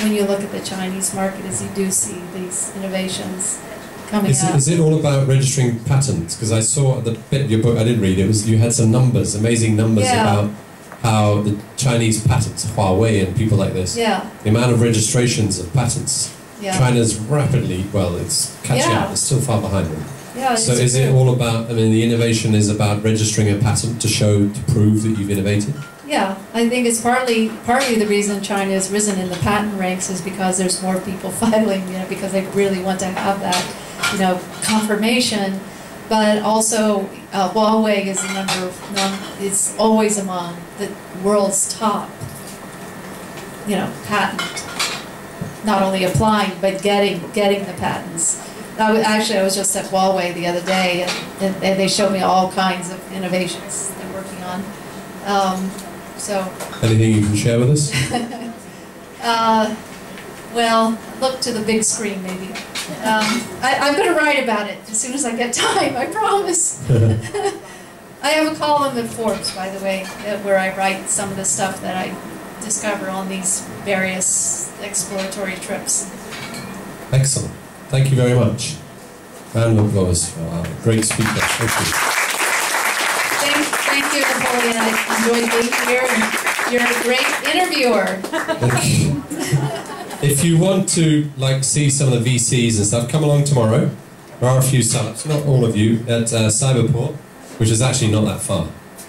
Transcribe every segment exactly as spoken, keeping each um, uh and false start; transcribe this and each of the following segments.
when you look at the Chinese market, is you do see these innovations coming is out. It, is it all about registering patents? Because I saw the bit of your book I did read, it was you had some numbers, amazing numbers yeah. about how the Chinese patents, Huawei and people like this, yeah. the amount of registrations of patents, yeah. China's rapidly, well, it's catching yeah. up, it's still far behind them. Yeah, so is true. It all about, I mean, the innovation is about registering a patent to show, to prove that you've innovated? Yeah, I think it's partly partly the reason China has risen in the patent ranks is because there's more people filing, you know, because they really want to have that, you know, confirmation. But also, uh, Huawei is the number one, it's always among the world's top, you know, patent. Not only applying, but getting getting the patents. I w actually, I was just at Huawei the other day, and, and, and they showed me all kinds of innovations they're working on. Um, so. Anything you can share with us? uh, well, look to the big screen, maybe. Um, I, I'm going to write about it as soon as I get time, I promise. I have a column at Forbes, by the way, where I write some of the stuff that I discover on these various exploratory trips. Excellent. Thank you very much. Round of applause. Wow, great speaker. Thank you. Thank, thank you, Napoleon. I enjoyed being here, and you're a great interviewer. Thank you. If you want to like see some of the V Cs and stuff, come along tomorrow. There are a few startups, not all of you, at uh, Cyberport, which is actually not that far.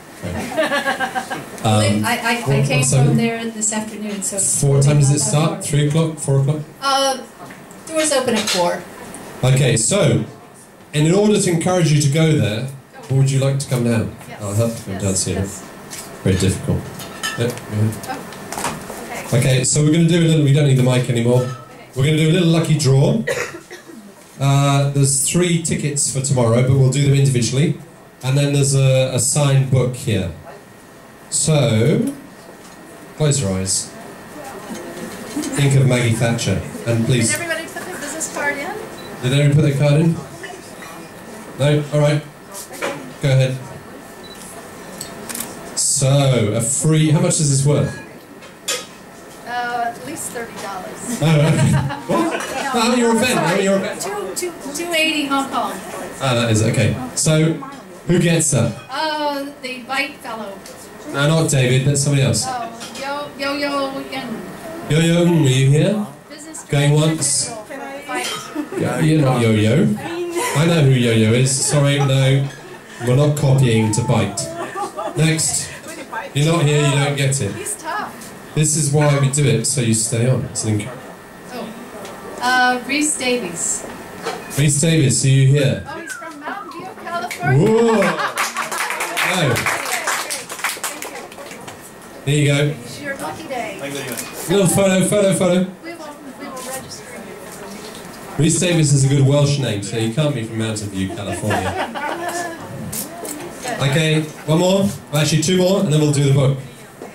Um, I, I, I came from there this afternoon, so... Four, what time does it start? Three o'clock? Four o'clock? Uh, doors open at four. Okay, so, and in order to encourage you to go there, or would you like to come down? Yes. I'll help you come yes. down to you. Yes. Very difficult. Yep, oh. okay. okay, so we're going to do a little, we don't need the mic anymore. We're going to do a little lucky draw. Uh, there's three tickets for tomorrow, but we'll do them individually. And then there's a, a signed book here. So, close your eyes. Think of Maggie Thatcher, and please. Did everybody put their business card in? Did everyone put their card in? No? Alright. Go ahead. So, a free, how much is this worth? Uh, at least thirty dollars. Oh, right. What? How your event? How your event? Two, two, two eighty Hong Kong. Ah, that is, okay. So, who gets that? Uh, the Bite Fellow. No, not David, that's somebody else. Oh, Yo, Yo, Yo, Yen. Yo Yo, are you here? Business Going once? Bite. Yeah, you're not Yo Yo. I know who Yo Yo is. Sorry, no. We're not copying to Bite. Next. You're not here, you don't get it. He's tough. This is why we do it, so you stay on. It's an oh. Uh, Rhys Davies. Rhys Davies, are you here? Oh, he's from Mountain View, California. Whoa! No. There you go. It's your lucky day. Little photo, photo, photo. We will, we will register you. Rhys Davies is a good Welsh name, so you can't be from Mountain View, California. Okay, one more. Well, actually, two more, and then we'll do the book.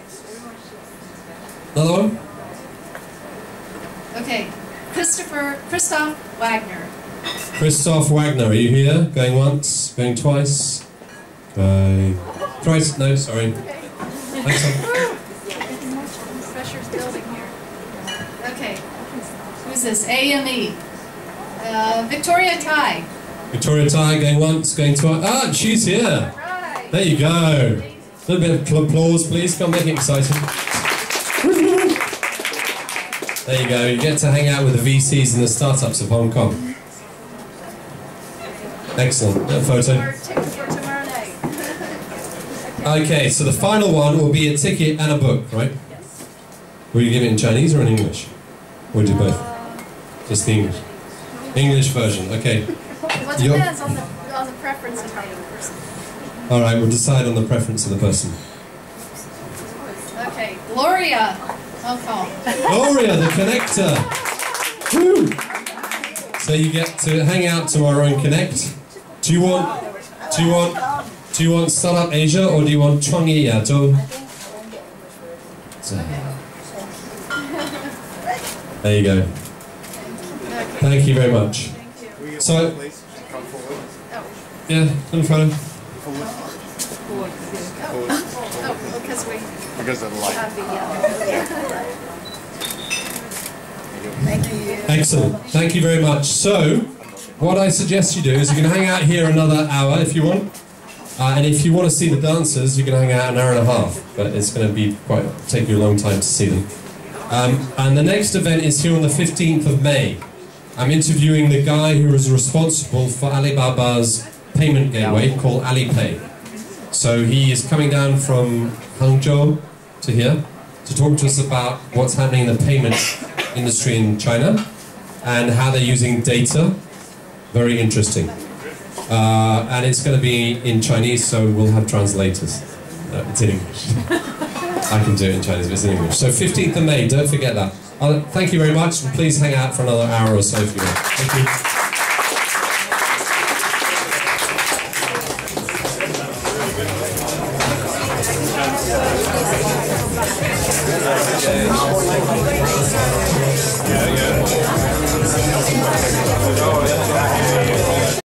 Another one? Okay, Christopher, Christoph Wagner. Christoph Wagner, are you here? Going once, going twice, going thrice. No, sorry. Next one. Pressure's building here. Okay, who's this? A M E. Uh, Victoria Tai. Victoria Tai, going once, going twice. Ah, she's here. Right. There you go. A little bit of applause, please. Come make it exciting. There you go. You get to hang out with the V Cs and the startups of Hong Kong. Excellent. That photo. Okay, so the final one will be a ticket and a book, right? Yes. Will you give it in Chinese or in English? Or do both? Just the English. English version, okay. What depends on the, on the preference of the person. Alright, we'll decide on the preference of the person. Okay, Gloria, Hong Kong. Gloria, the connector! Woo! So you get to hang out tomorrow and connect. Do you want, do you want, do you want Startup Asia or do you want Chuangyi Yato? There you go. Thank you very much. So, yeah, come forward. Oh, because we because of the light. have the, uh, Thank you. Excellent. Thank you very much. So, what I suggest you do is you can hang out here another hour if you want. Uh, and if you want to see the dancers, you can hang out an hour and a half. But it's going to be quite take you a long time to see them. Um, and the next event is here on the fifteenth of May. I'm interviewing the guy who is responsible for Alibaba's payment gateway called Alipay. So he is coming down from Hangzhou to here to talk to us about what's happening in the payment industry in China and how they're using data. Very interesting. Uh, and it's going to be in Chinese, so we'll have translators. No, it's in English. I can do it in Chinese, but it's in English. So fifteenth of May, don't forget that. Uh, thank you very much, and please hang out for another hour or so if you want. Thank you.